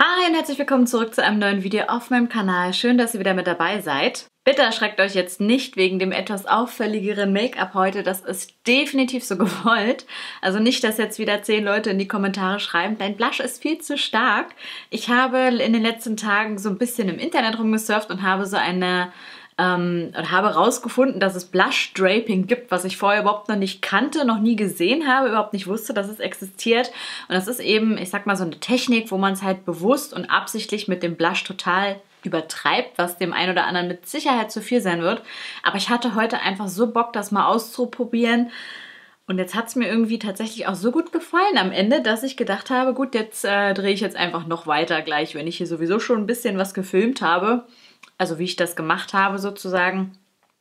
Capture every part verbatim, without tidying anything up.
Hi und herzlich willkommen zurück zu einem neuen Video auf meinem Kanal. Schön, dass ihr wieder mit dabei seid. Bitte erschreckt euch jetzt nicht wegen dem etwas auffälligeren Make-up heute. Das ist definitiv so gewollt. Also nicht, dass jetzt wieder zehn Leute in die Kommentare schreiben, dein Blush ist viel zu stark. Ich habe in den letzten Tagen so ein bisschen im Internet rumgesurft und habe so eine... Ähm, und habe herausgefunden, dass es Blush Draping gibt, was ich vorher überhaupt noch nicht kannte, noch nie gesehen habe, überhaupt nicht wusste, dass es existiert. Und das ist eben, ich sag mal, so eine Technik, wo man es halt bewusst und absichtlich mit dem Blush total übertreibt, was dem einen oder anderen mit Sicherheit zu viel sein wird. Aber ich hatte heute einfach so Bock, das mal auszuprobieren. Und jetzt hat es mir irgendwie tatsächlich auch so gut gefallen am Ende, dass ich gedacht habe, gut, jetzt äh, drehe ich jetzt einfach noch weiter gleich, wenn ich hier sowieso schon ein bisschen was gefilmt habe. Also wie ich das gemacht habe sozusagen,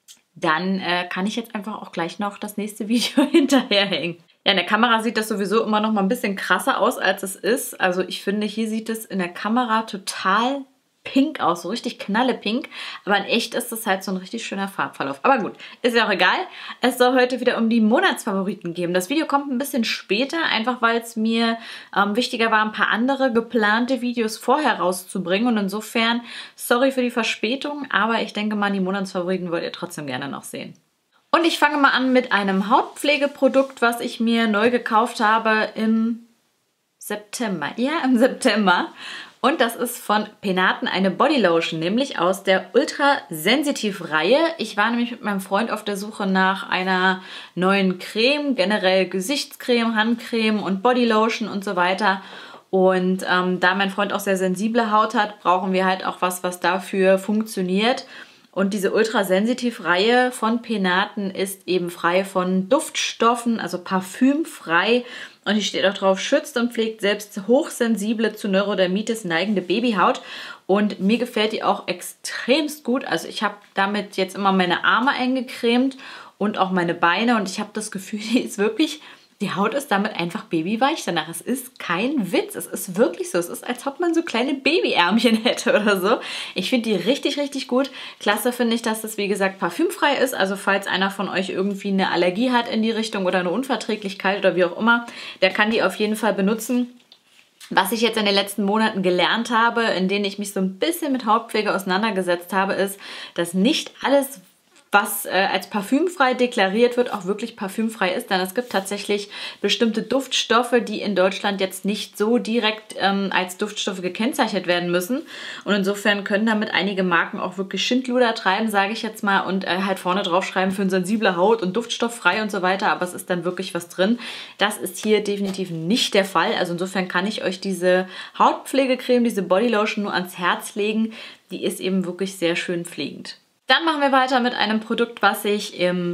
dann äh, kann ich jetzt einfach auch gleich noch das nächste Video hinterherhängen. Ja, in der Kamera sieht das sowieso immer noch mal ein bisschen krasser aus, als es ist. Also ich finde, hier sieht es in der Kamera total pink aus, so richtig knallepink. Aber in echt ist das halt so ein richtig schöner Farbverlauf. Aber gut, ist ja auch egal. Es soll heute wieder um die Monatsfavoriten gehen. Das Video kommt ein bisschen später, einfach weil es mir ähm, wichtiger war, ein paar andere geplante Videos vorher rauszubringen. Und insofern, sorry für die Verspätung, aber ich denke mal, die Monatsfavoriten wollt ihr trotzdem gerne noch sehen. Und ich fange mal an mit einem Hautpflegeprodukt, was ich mir neu gekauft habe im September. Ja, im September. Und das ist von Penaten eine Bodylotion, nämlich aus der Ultra-Sensitiv-Reihe. Ich war nämlich mit meinem Freund auf der Suche nach einer neuen Creme, generell Gesichtscreme, Handcreme und Bodylotion und so weiter. Und ähm, da mein Freund auch sehr sensible Haut hat, brauchen wir halt auch was, was dafür funktioniert. Und diese Ultrasensitiv-Reihe von Penaten ist eben frei von Duftstoffen, also parfümfrei. Und hier steht auch drauf, schützt und pflegt selbst hochsensible zu Neurodermitis neigende Babyhaut. Und mir gefällt die auch extremst gut. Also ich habe damit jetzt immer meine Arme eingecremt und auch meine Beine. Und ich habe das Gefühl, die ist wirklich... Die Haut ist damit einfach babyweich danach. Es ist kein Witz. Es ist wirklich so. Es ist, als ob man so kleine Babyärmchen hätte oder so. Ich finde die richtig, richtig gut. Klasse finde ich, dass das, wie gesagt, parfümfrei ist. Also falls einer von euch irgendwie eine Allergie hat in die Richtung oder eine Unverträglichkeit oder wie auch immer, der kann die auf jeden Fall benutzen. Was ich jetzt in den letzten Monaten gelernt habe, in denen ich mich so ein bisschen mit Hautpflege auseinandergesetzt habe, ist, dass nicht alles, was äh, als parfümfrei deklariert wird, auch wirklich parfümfrei ist. Denn es gibt tatsächlich bestimmte Duftstoffe, die in Deutschland jetzt nicht so direkt ähm, als Duftstoffe gekennzeichnet werden müssen. Und insofern können damit einige Marken auch wirklich Schindluder treiben, sage ich jetzt mal, und äh, halt vorne draufschreiben für eine sensible Haut und duftstofffrei und so weiter. Aber es ist dann wirklich was drin. Das ist hier definitiv nicht der Fall. Also insofern kann ich euch diese Hautpflegecreme, diese Bodylotion nur ans Herz legen. Die ist eben wirklich sehr schön pflegend. Dann machen wir weiter mit einem Produkt, was ich im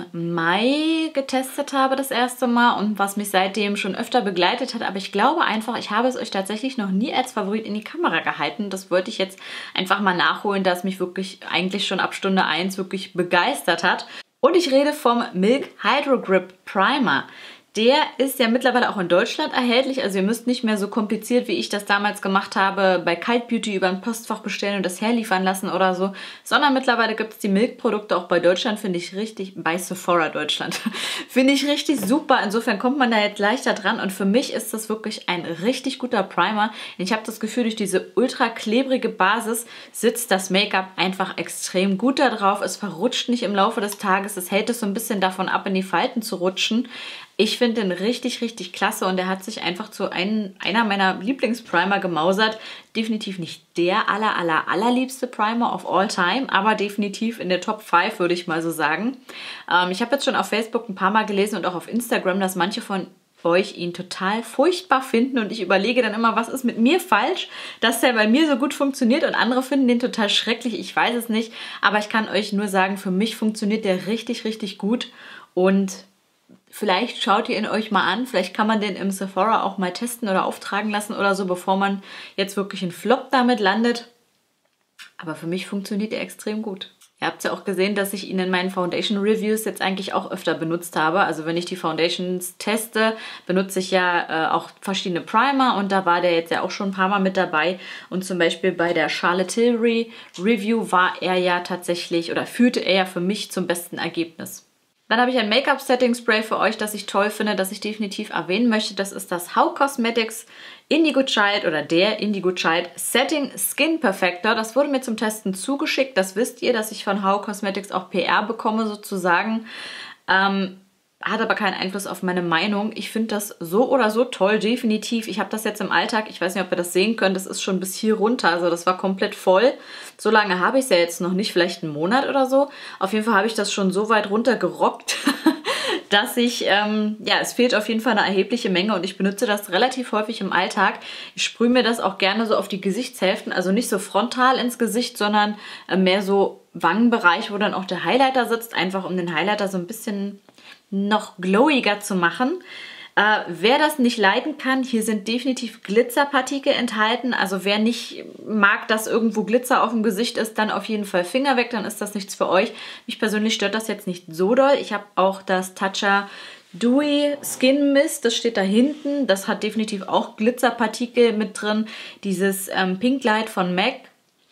Mai getestet habe das erste Mal und was mich seitdem schon öfter begleitet hat. Aber ich glaube einfach, ich habe es euch tatsächlich noch nie als Favorit in die Kamera gehalten. Das wollte ich jetzt einfach mal nachholen, da es mich wirklich eigentlich schon ab Stunde eins wirklich begeistert hat. Und ich rede vom Milk Hydro Grip Primer. Der ist ja mittlerweile auch in Deutschland erhältlich, also ihr müsst nicht mehr so kompliziert, wie ich das damals gemacht habe, bei Kalt Beauty über ein Postfach bestellen und das herliefern lassen oder so, sondern mittlerweile gibt es die Milk-Produkte auch bei Deutschland, finde ich richtig, bei Sephora Deutschland, finde ich richtig super. Insofern kommt man da jetzt leichter dran und für mich ist das wirklich ein richtig guter Primer. Ich habe das Gefühl, durch diese ultra klebrige Basis sitzt das Make-up einfach extrem gut da drauf. Es verrutscht nicht im Laufe des Tages, es hält es so ein bisschen davon ab, in die Falten zu rutschen. Ich finde den richtig, richtig klasse und der hat sich einfach zu einem, einer meiner Lieblingsprimer gemausert. Definitiv nicht der aller, aller, allerliebste Primer of all time, aber definitiv in der Top fünf, würde ich mal so sagen. Ähm, ich habe jetzt schon auf Facebook ein paar Mal gelesen und auch auf Instagram, dass manche von euch ihn total furchtbar finden und ich überlege dann immer, was ist mit mir falsch, dass der bei mir so gut funktioniert und andere finden den total schrecklich. Ich weiß es nicht, aber ich kann euch nur sagen, für mich funktioniert der richtig, richtig gut und vielleicht schaut ihr ihn euch mal an, vielleicht kann man den im Sephora auch mal testen oder auftragen lassen oder so, bevor man jetzt wirklich einen Flop damit landet. Aber für mich funktioniert er extrem gut. Ihr habt ja auch gesehen, dass ich ihn in meinen Foundation Reviews jetzt eigentlich auch öfter benutzt habe. Also wenn ich die Foundations teste, benutze ich ja äh, auch verschiedene Primer und da war der jetzt ja auch schon ein paar Mal mit dabei. Und zum Beispiel bei der Charlotte Tilbury Review war er ja tatsächlich oder führte er ja für mich zum besten Ergebnis. Dann habe ich ein Make-up-Setting-Spray für euch, das ich toll finde, das ich definitiv erwähnen möchte. Das ist das Hau Cosmetics Indigo Child oder der Indigo Child Setting Skin Perfector. Das wurde mir zum Testen zugeschickt. Das wisst ihr, dass ich von How Cosmetics auch P R bekomme sozusagen. Ähm, hat aber keinen Einfluss auf meine Meinung. Ich finde das so oder so toll, definitiv. Ich habe das jetzt im Alltag, ich weiß nicht, ob ihr das sehen könnt, das ist schon bis hier runter, also das war komplett voll. So lange habe ich es ja jetzt noch nicht, vielleicht einen Monat oder so. Auf jeden Fall habe ich das schon so weit runter gerockt, dass ich, ähm, ja, es fehlt auf jeden Fall eine erhebliche Menge und ich benutze das relativ häufig im Alltag. Ich sprühe mir das auch gerne so auf die Gesichtshälften, also nicht so frontal ins Gesicht, sondern äh, mehr so Wangenbereich, wo dann auch der Highlighter sitzt, einfach um den Highlighter so ein bisschen noch glowiger zu machen. Äh, wer das nicht leiden kann, hier sind definitiv Glitzerpartikel enthalten. Also wer nicht mag, dass irgendwo Glitzer auf dem Gesicht ist, dann auf jeden Fall Finger weg, dann ist das nichts für euch. Mich persönlich stört das jetzt nicht so doll. Ich habe auch das Tatcha Dewy Skin Mist, das steht da hinten. Das hat definitiv auch Glitzerpartikel mit drin. Dieses ähm, Pink Light von M A C,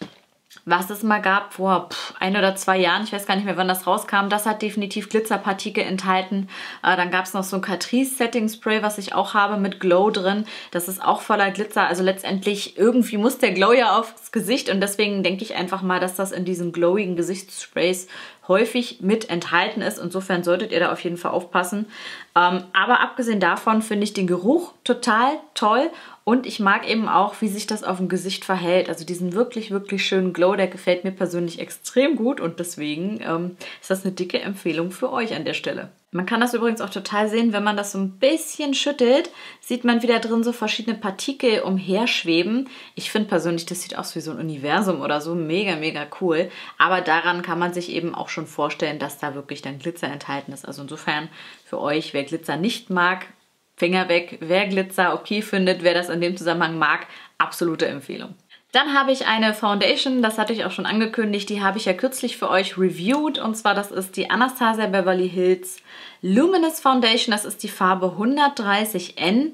was es mal gab vor pff, ein oder zwei Jahren, ich weiß gar nicht mehr, wann das rauskam, das hat definitiv Glitzerpartikel enthalten. Äh, dann gab es noch so ein Catrice Setting Spray, was ich auch habe mit Glow drin. Das ist auch voller Glitzer, also letztendlich irgendwie muss der Glow ja aufs Gesicht und deswegen denke ich einfach mal, dass das in diesen glowigen Gesichtssprays häufig mit enthalten ist. Insofern solltet ihr da auf jeden Fall aufpassen. Ähm, aber abgesehen davon finde ich den Geruch total toll und ich mag eben auch, wie sich das auf dem Gesicht verhält. Also diesen wirklich, wirklich schönen Glow, der gefällt mir persönlich extrem gut und deswegen ähm, ist das eine dicke Empfehlung für euch an der Stelle. Man kann das übrigens auch total sehen, wenn man das so ein bisschen schüttelt, sieht man wieder drin so verschiedene Partikel umherschweben. Ich finde persönlich, das sieht aus wie so ein Universum oder so, mega, mega cool. Aber daran kann man sich eben auch schon vorstellen, dass da wirklich dann Glitzer enthalten ist. Also insofern für euch, wer Glitzer nicht mag, Finger weg. Wer Glitzer okay findet, wer das in dem Zusammenhang mag, absolute Empfehlung. Dann habe ich eine Foundation, das hatte ich auch schon angekündigt, die habe ich ja kürzlich für euch reviewed. Und zwar, das ist die Anastasia Beverly Hills Luminous Foundation. Das ist die Farbe hundertdreißig N.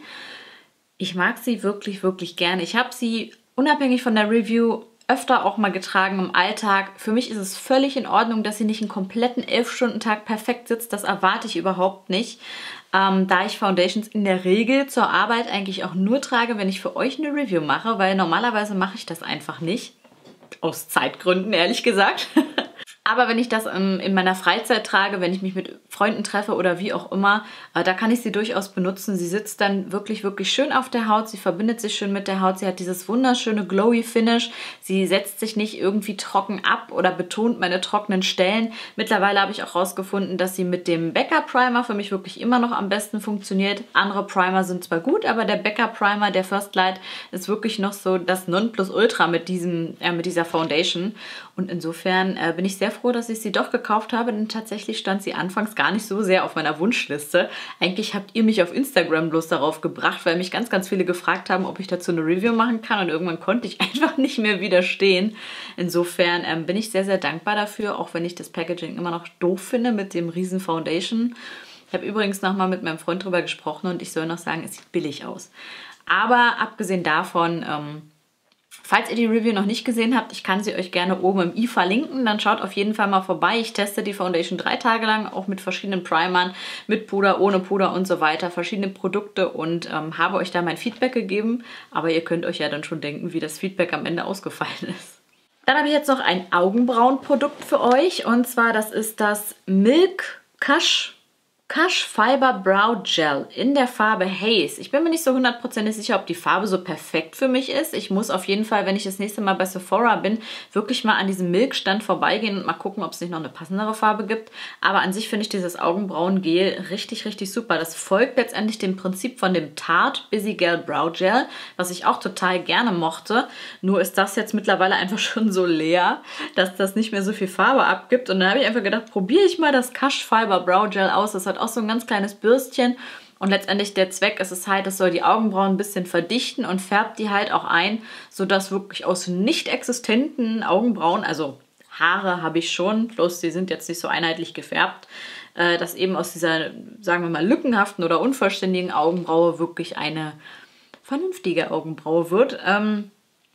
Ich mag sie wirklich, wirklich gerne. Ich habe sie unabhängig von der Review öfter auch mal getragen im Alltag. Für mich ist es völlig in Ordnung, dass sie nicht einen kompletten elf Stunden Tag perfekt sitzt. Das erwarte ich überhaupt nicht. Ähm, da ich Foundations in der Regel zur Arbeit eigentlich auch nur trage, wenn ich für euch eine Review mache, weil normalerweise mache ich das einfach nicht. Aus Zeitgründen, ehrlich gesagt. Aber wenn ich das in, in meiner Freizeit trage, wenn ich mich mit Freunden treffe oder wie auch immer, äh, da kann ich sie durchaus benutzen. Sie sitzt dann wirklich, wirklich schön auf der Haut. Sie verbindet sich schön mit der Haut. Sie hat dieses wunderschöne glowy Finish. Sie setzt sich nicht irgendwie trocken ab oder betont meine trockenen Stellen. Mittlerweile habe ich auch rausgefunden, dass sie mit dem Becca Primer für mich wirklich immer noch am besten funktioniert. Andere Primer sind zwar gut, aber der Becca Primer, der First Light, ist wirklich noch so das Nonplusultra mit, diesem, äh, mit dieser Foundation. Und insofern äh, bin ich sehr froh, dass ich sie doch gekauft habe, denn tatsächlich stand sie anfangs gar nicht so sehr auf meiner Wunschliste. Eigentlich habt ihr mich auf Instagram bloß darauf gebracht, weil mich ganz, ganz viele gefragt haben, ob ich dazu eine Review machen kann und irgendwann konnte ich einfach nicht mehr widerstehen. Insofern ähm, bin ich sehr, sehr dankbar dafür, auch wenn ich das Packaging immer noch doof finde mit dem riesen Foundation. Ich habe übrigens nochmal mit meinem Freund drüber gesprochen und ich soll noch sagen, es sieht billig aus. Aber abgesehen davon, ähm, falls ihr die Review noch nicht gesehen habt, ich kann sie euch gerne oben im i verlinken, dann schaut auf jeden Fall mal vorbei. Ich teste die Foundation drei Tage lang, auch mit verschiedenen Primern, mit Puder, ohne Puder und so weiter, verschiedene Produkte und ähm, habe euch da mein Feedback gegeben. Aber ihr könnt euch ja dann schon denken, wie das Feedback am Ende ausgefallen ist. Dann habe ich jetzt noch ein Augenbrauenprodukt für euch und zwar das ist das Milk Cash Cash Fiber Brow Gel in der Farbe Haze. Ich bin mir nicht so hundertprozentig sicher, ob die Farbe so perfekt für mich ist. Ich muss auf jeden Fall, wenn ich das nächste Mal bei Sephora bin, wirklich mal an diesem Milk-Stand vorbeigehen und mal gucken, ob es nicht noch eine passendere Farbe gibt. Aber an sich finde ich dieses Augenbrauengel richtig, richtig super. Das folgt letztendlich dem Prinzip von dem Tarte Busy Gel Brow Gel, was ich auch total gerne mochte. Nur ist das jetzt mittlerweile einfach schon so leer, dass das nicht mehr so viel Farbe abgibt. Und dann habe ich einfach gedacht, probiere ich mal das Cash Fiber Brow Gel aus. Das hat auch so ein ganz kleines Bürstchen und letztendlich der Zweck ist es halt, es soll die Augenbrauen ein bisschen verdichten und färbt die halt auch ein, sodass wirklich aus nicht existenten Augenbrauen, also Haare habe ich schon, bloß die sind jetzt nicht so einheitlich gefärbt, äh, dass eben aus dieser, sagen wir mal, lückenhaften oder unvollständigen Augenbraue wirklich eine vernünftige Augenbraue wird. Ähm,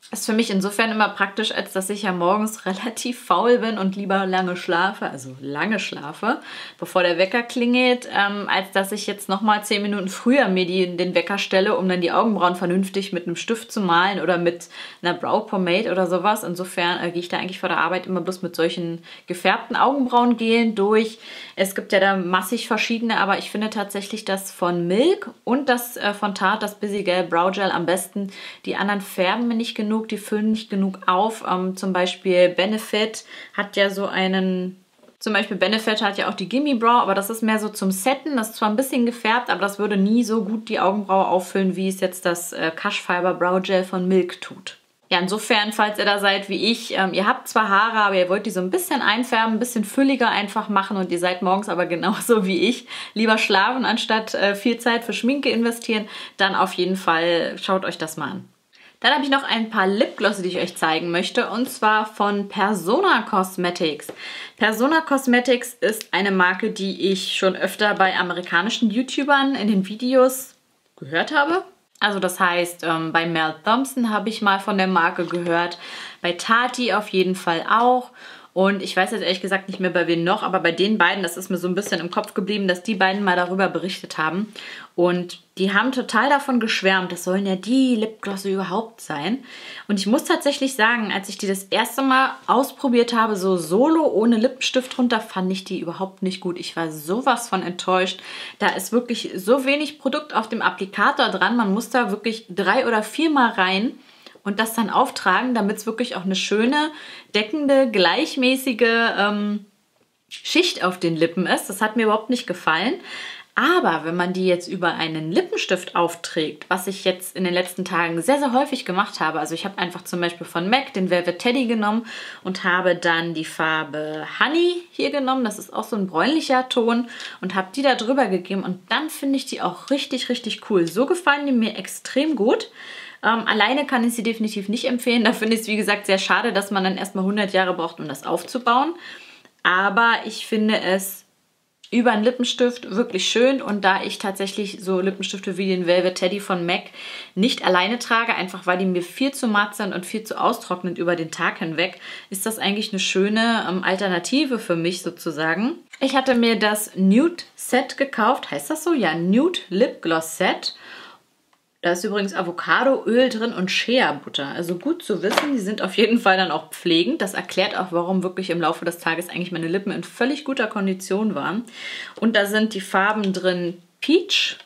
Ist für mich insofern immer praktisch, als dass ich ja morgens relativ faul bin und lieber lange schlafe, also lange schlafe, bevor der Wecker klingelt, ähm, als dass ich jetzt nochmal zehn Minuten früher mir die, den Wecker stelle, um dann die Augenbrauen vernünftig mit einem Stift zu malen oder mit einer Brow Pomade oder sowas. Insofern äh, gehe ich da eigentlich vor der Arbeit immer bloß mit solchen gefärbten Augenbrauengelen durch. Es gibt ja da massig verschiedene, aber ich finde tatsächlich das von Milk und das äh, von Tarte, das Busy Gel Brow Gel am besten. Die anderen färben mir nicht genug. Die füllen nicht genug auf. Ähm, zum Beispiel Benefit hat ja so einen, zum Beispiel Benefit hat ja auch die Gimme Brow, aber das ist mehr so zum Setten. Das ist zwar ein bisschen gefärbt, aber das würde nie so gut die Augenbraue auffüllen, wie es jetzt das äh, Cash Fiber Brow Gel von Milk tut. Ja, insofern, falls ihr da seid wie ich, ähm, ihr habt zwar Haare, aber ihr wollt die so ein bisschen einfärben, ein bisschen fülliger einfach machen und ihr seid morgens aber genauso wie ich, lieber schlafen, anstatt äh, viel Zeit für Schminke investieren, dann auf jeden Fall schaut euch das mal an. Dann habe ich noch ein paar Lipglosse, die ich euch zeigen möchte, und zwar von Persona Cosmetics. Persona Cosmetics ist eine Marke, die ich schon öfter bei amerikanischen YouTubern in den Videos gehört habe. Also das heißt, ähm, bei Mel Thompson habe ich mal von der Marke gehört, bei Tati auf jeden Fall auch. Und ich weiß jetzt ehrlich gesagt nicht mehr bei wem noch, aber bei den beiden, das ist mir so ein bisschen im Kopf geblieben, dass die beiden mal darüber berichtet haben. Und die haben total davon geschwärmt, das sollen ja die Lipglosse überhaupt sein. Und ich muss tatsächlich sagen, als ich die das erste Mal ausprobiert habe, so solo ohne Lippenstift drunter, fand ich die überhaupt nicht gut. Ich war sowas von enttäuscht. Da ist wirklich so wenig Produkt auf dem Applikator dran. Man muss da wirklich drei oder viermal rein und das dann auftragen, damit es wirklich auch eine schöne, deckende, gleichmäßige ähm, Schicht auf den Lippen ist. Das hat mir überhaupt nicht gefallen. Aber wenn man die jetzt über einen Lippenstift aufträgt, was ich jetzt in den letzten Tagen sehr, sehr häufig gemacht habe, also ich habe einfach zum Beispiel von MAC den Velvet Teddy genommen und habe dann die Farbe Honey hier genommen, das ist auch so ein bräunlicher Ton, und habe die da drüber gegeben und dann finde ich die auch richtig, richtig cool. So gefallen die mir extrem gut. Ähm, alleine kann ich sie definitiv nicht empfehlen. Da finde ich es, wie gesagt, sehr schade, dass man dann erstmal hundert Jahre braucht, um das aufzubauen. Aber ich finde es über einen Lippenstift wirklich schön, und da ich tatsächlich so Lippenstifte wie den Velvet Teddy von MAC nicht alleine trage, einfach weil die mir viel zu matt sind und viel zu austrocknend über den Tag hinweg, ist das eigentlich eine schöne ähm, Alternative für mich sozusagen. Ich hatte mir das Nude Set gekauft, heißt das so? Ja, Nude Lip Gloss Set. Da ist übrigens Avocadoöl drin und Shea-Butter. Also gut zu wissen, die sind auf jeden Fall dann auch pflegend. Das erklärt auch, warum wirklich im Laufe des Tages eigentlich meine Lippen in völlig guter Kondition waren. Und da sind die Farben drin Peach,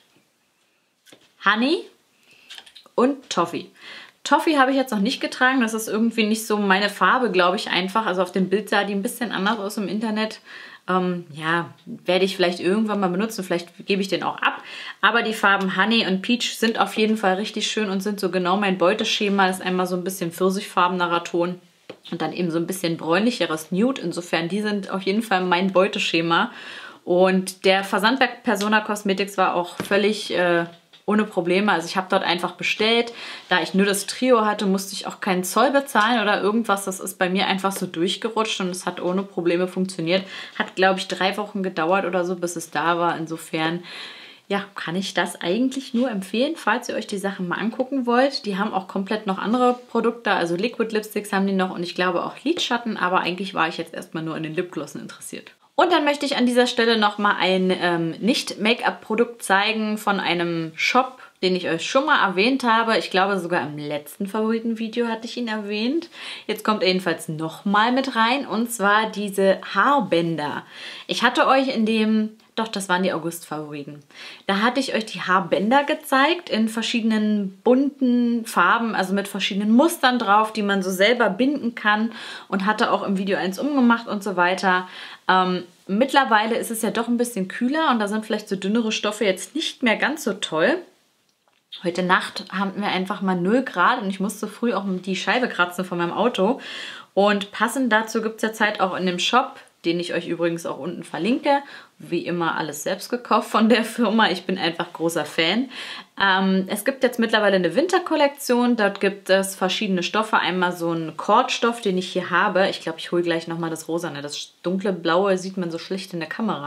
Honey und Toffee. Toffee habe ich jetzt noch nicht getragen. Das ist irgendwie nicht so meine Farbe, glaube ich, einfach. Also auf dem Bild sah die ein bisschen anders aus im Internet. Ähm, ja, werde ich vielleicht irgendwann mal benutzen, vielleicht gebe ich den auch ab. Aber die Farben Honey und Peach sind auf jeden Fall richtig schön und sind so genau mein Beuteschema. Das ist einmal so ein bisschen pfirsichfarbenerer Ton und dann eben so ein bisschen bräunlicheres Nude. Insofern, die sind auf jeden Fall mein Beuteschema. Und der Versand bei Persona Cosmetics war auch völlig äh, ohne Probleme. Also ich habe dort einfach bestellt. Da ich nur das Trio hatte, musste ich auch keinen Zoll bezahlen oder irgendwas. Das ist bei mir einfach so durchgerutscht und es hat ohne Probleme funktioniert. Hat, glaube ich, drei Wochen gedauert oder so, bis es da war. Insofern, ja, kann ich das eigentlich nur empfehlen, falls ihr euch die Sachen mal angucken wollt. Die haben auch komplett noch andere Produkte. Also Liquid Lipsticks haben die noch und ich glaube auch Lidschatten. Aber eigentlich war ich jetzt erstmal nur an den Lipglossen interessiert. Und dann möchte ich an dieser Stelle nochmal ein ähm, Nicht-Make-up-Produkt zeigen von einem Shop, den ich euch schon mal erwähnt habe. Ich glaube, sogar im letzten Favoritenvideo hatte ich ihn erwähnt. Jetzt kommt er jedenfalls nochmal mit rein, und zwar diese Haarbänder. Ich hatte euch in dem, doch, das waren die August-Favoriten. Da hatte ich euch die Haarbänder gezeigt in verschiedenen bunten Farben, also mit verschiedenen Mustern drauf, die man so selber binden kann, und hatte auch im Video eins umgemacht und so weiter. Ähm, mittlerweile ist es ja doch ein bisschen kühler und da sind vielleicht so dünnere Stoffe jetzt nicht mehr ganz so toll. Heute Nacht haben wir einfach mal null Grad und ich musste früh auch die Scheibe kratzen von meinem Auto. Und passend dazu gibt es ja Zeit auch in dem Shop, den ich euch übrigens auch unten verlinke. Wie immer alles selbst gekauft von der Firma. Ich bin einfach großer Fan. Ähm, es gibt jetzt mittlerweile eine Winterkollektion. Dort gibt es verschiedene Stoffe. Einmal so einen Kordstoff, den ich hier habe. Ich glaube, ich hole gleich nochmal das Rosane. Das dunkle Blaue sieht man so schlecht in der Kamera.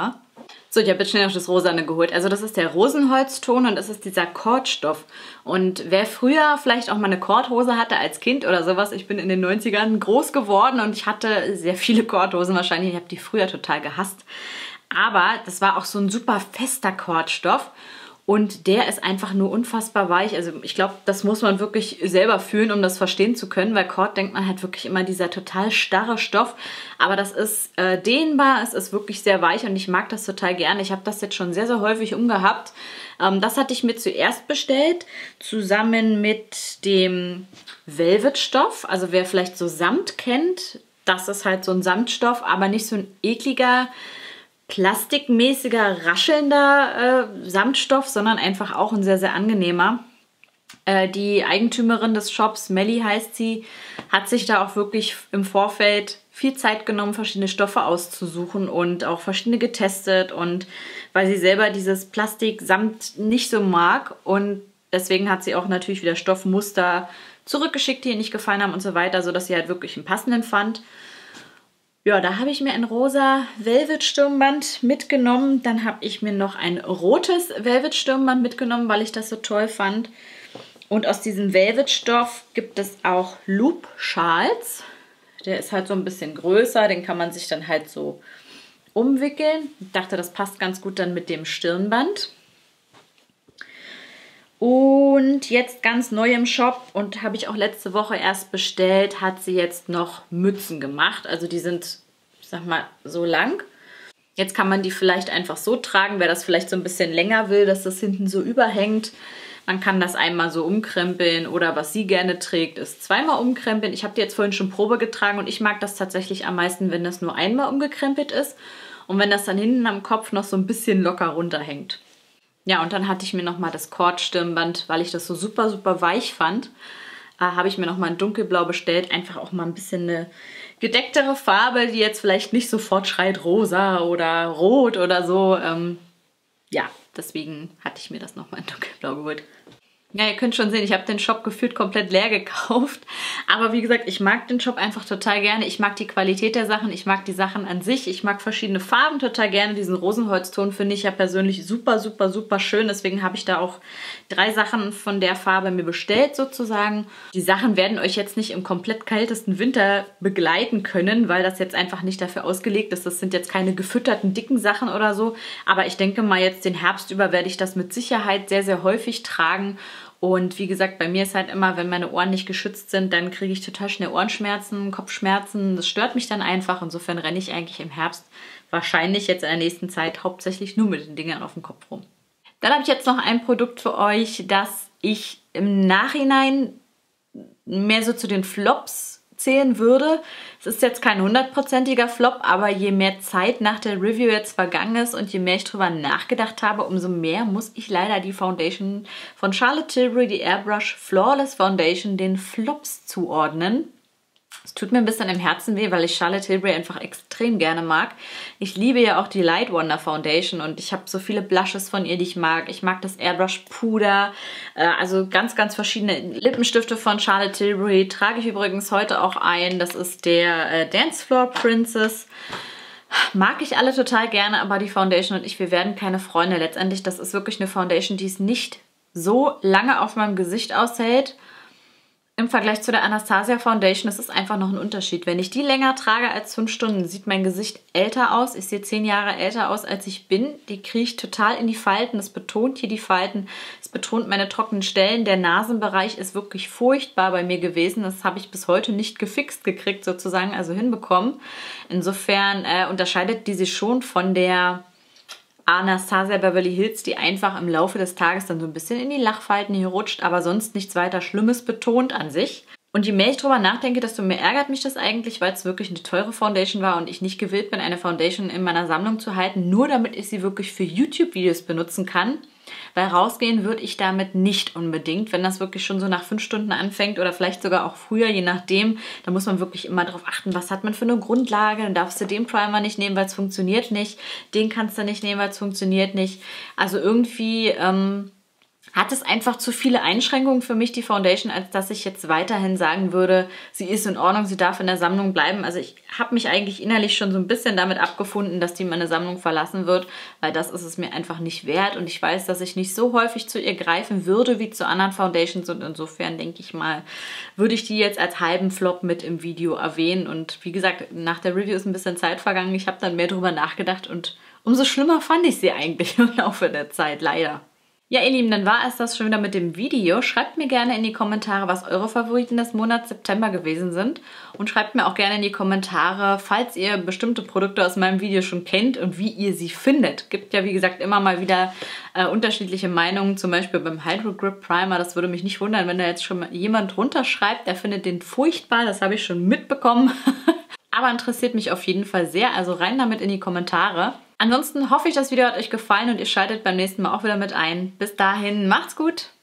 So, ich habe jetzt schnell noch das Rosane geholt. Also das ist der Rosenholzton und das ist dieser Kordstoff. Und wer früher vielleicht auch mal eine Kordhose hatte als Kind oder sowas, ich bin in den neunzigern groß geworden und ich hatte sehr viele Kordhosen wahrscheinlich. Ich habe die früher total gehasst. Aber das war auch so ein super fester Kordstoff. Und der ist einfach nur unfassbar weich. Also ich glaube, das muss man wirklich selber fühlen, um das verstehen zu können. Weil Kord denkt man halt wirklich immer dieser total starre Stoff. Aber das ist äh, dehnbar, es ist wirklich sehr weich und ich mag das total gerne. Ich habe das jetzt schon sehr, sehr häufig umgehabt. Ähm, das hatte ich mir zuerst bestellt, zusammen mit dem Velvetstoff. Also wer vielleicht so Samt kennt, das ist halt so ein Samtstoff, aber nicht so ein ekliger, plastikmäßiger, raschelnder äh, Samtstoff, sondern einfach auch ein sehr, sehr angenehmer. Äh, die Eigentümerin des Shops, Melli heißt sie, hat sich da auch wirklich im Vorfeld viel Zeit genommen, verschiedene Stoffe auszusuchen und auch verschiedene getestet. Und weil sie selber dieses Plastik-Samt nicht so mag und deswegen hat sie auch natürlich wieder Stoffmuster zurückgeschickt, die ihr nicht gefallen haben und so weiter, sodass sie halt wirklich einen passenden fand. Ja, da habe ich mir ein rosa Velvet-Stirnband mitgenommen. Dann habe ich mir noch ein rotes Velvet-Stirnband mitgenommen, weil ich das so toll fand. Und aus diesem Velvet-Stoff gibt es auch Loop-Schals. Der ist halt so ein bisschen größer, den kann man sich dann halt so umwickeln. Ich dachte, das passt ganz gut dann mit dem Stirnband. Und jetzt ganz neu im Shop und habe ich auch letzte Woche erst bestellt, hat sie jetzt noch Mützen gemacht. Also die sind, ich sag mal, so lang. Jetzt kann man die vielleicht einfach so tragen, wer das vielleicht so ein bisschen länger will, dass das hinten so überhängt. Man kann das einmal so umkrempeln oder was sie gerne trägt, ist zweimal umkrempeln. Ich habe die jetzt vorhin schon Probe getragen und ich mag das tatsächlich am meisten, wenn das nur einmal umgekrempelt ist und wenn das dann hinten am Kopf noch so ein bisschen locker runterhängt. Ja, und dann hatte ich mir nochmal das Kordstirnband, weil ich das so super, super weich fand, äh, habe ich mir nochmal ein dunkelblau bestellt. Einfach auch mal ein bisschen eine gedecktere Farbe, die jetzt vielleicht nicht sofort schreit rosa oder rot oder so. Ähm, ja, deswegen hatte ich mir das nochmal in dunkelblau geholt. Ja, ihr könnt schon sehen, ich habe den Shop gefühlt komplett leer gekauft. Aber wie gesagt, ich mag den Shop einfach total gerne. Ich mag die Qualität der Sachen, ich mag die Sachen an sich. Ich mag verschiedene Farben total gerne. Diesen Rosenholzton finde ich ja persönlich super, super, super schön. Deswegen habe ich da auch drei Sachen von der Farbe mir bestellt sozusagen. Die Sachen werden euch jetzt nicht im komplett kältesten Winter begleiten können, weil das jetzt einfach nicht dafür ausgelegt ist. Das sind jetzt keine gefütterten, dicken Sachen oder so. Aber ich denke mal, jetzt den Herbst über werde ich das mit Sicherheit sehr, sehr häufig tragen. Und wie gesagt, bei mir ist halt immer, wenn meine Ohren nicht geschützt sind, dann kriege ich total schnell Ohrenschmerzen, Kopfschmerzen. Das stört mich dann einfach. Insofern renne ich eigentlich im Herbst wahrscheinlich jetzt in der nächsten Zeit hauptsächlich nur mit den Dingern auf dem Kopf rum. Dann habe ich jetzt noch ein Produkt für euch, das ich im Nachhinein mehr so zu den Flops zählen würde. Es ist jetzt kein hundertprozentiger Flop, aber je mehr Zeit nach der Review jetzt vergangen ist und je mehr ich drüber nachgedacht habe, umso mehr muss ich leider die Foundation von Charlotte Tilbury, die Airbrush Flawless Foundation, den Flops zuordnen. Es tut mir ein bisschen im Herzen weh, weil ich Charlotte Tilbury einfach extrem gerne mag. Ich liebe ja auch die Light Wonder Foundation und ich habe so viele Blushes von ihr, die ich mag. Ich mag das Airbrush Puder, äh, also ganz, ganz verschiedene Lippenstifte von Charlotte Tilbury. Trage ich übrigens heute auch ein. Das ist der äh, Dance Floor Princess. Mag ich alle total gerne, aber die Foundation und ich, wir werden keine Freunde. Letztendlich, das ist wirklich eine Foundation, die es nicht so lange auf meinem Gesicht aushält. Im Vergleich zu der Anastasia Foundation, das ist einfach noch ein Unterschied. Wenn ich die länger trage als fünf Stunden, sieht mein Gesicht älter aus. Ich sehe zehn Jahre älter aus, als ich bin. Die kriege ich total in die Falten. Das betont hier die Falten. Es betont meine trockenen Stellen. Der Nasenbereich ist wirklich furchtbar bei mir gewesen. Das habe ich bis heute nicht gefixt gekriegt, sozusagen, also hinbekommen. Insofern äh, unterscheidet die sich schon von der Anastasia Beverly Hills, die einfach im Laufe des Tages dann so ein bisschen in die Lachfalten hier rutscht, aber sonst nichts weiter Schlimmes betont an sich. Und je mehr ich drüber nachdenke, desto mehr ärgert mich das eigentlich, weil es wirklich eine teure Foundation war und ich nicht gewillt bin, eine Foundation in meiner Sammlung zu halten, nur damit ich sie wirklich für YouTube-Videos benutzen kann. Weil rausgehen würde ich damit nicht unbedingt, wenn das wirklich schon so nach fünf Stunden anfängt oder vielleicht sogar auch früher, je nachdem. Da muss man wirklich immer darauf achten, was hat man für eine Grundlage. Dann darfst du den Primer nicht nehmen, weil es funktioniert nicht. Den kannst du nicht nehmen, weil es funktioniert nicht. Also irgendwie ähm, hat es einfach zu viele Einschränkungen für mich, die Foundation, als dass ich jetzt weiterhin sagen würde, sie ist in Ordnung, sie darf in der Sammlung bleiben. Also ich habe mich eigentlich innerlich schon so ein bisschen damit abgefunden, dass die meine Sammlung verlassen wird, weil das ist es mir einfach nicht wert. Und ich weiß, dass ich nicht so häufig zu ihr greifen würde wie zu anderen Foundations. Und insofern denke ich mal, würde ich die jetzt als halben Flop mit im Video erwähnen. Und wie gesagt, nach der Review ist ein bisschen Zeit vergangen. Ich habe dann mehr drüber nachgedacht und umso schlimmer fand ich sie eigentlich im Laufe der Zeit, leider. Ja, ihr Lieben, dann war es das schon wieder mit dem Video. Schreibt mir gerne in die Kommentare, was eure Favoriten des Monats September gewesen sind. Und schreibt mir auch gerne in die Kommentare, falls ihr bestimmte Produkte aus meinem Video schon kennt und wie ihr sie findet. Gibt ja, wie gesagt, immer mal wieder äh, unterschiedliche Meinungen, zum Beispiel beim Hydro Grip Primer. Das würde mich nicht wundern, wenn da jetzt schon mal jemand drunter schreibt, der findet den furchtbar. Das habe ich schon mitbekommen. Aber interessiert mich auf jeden Fall sehr, also rein damit in die Kommentare. Ansonsten hoffe ich, das Video hat euch gefallen und ihr schaltet beim nächsten Mal auch wieder mit ein. Bis dahin, macht's gut!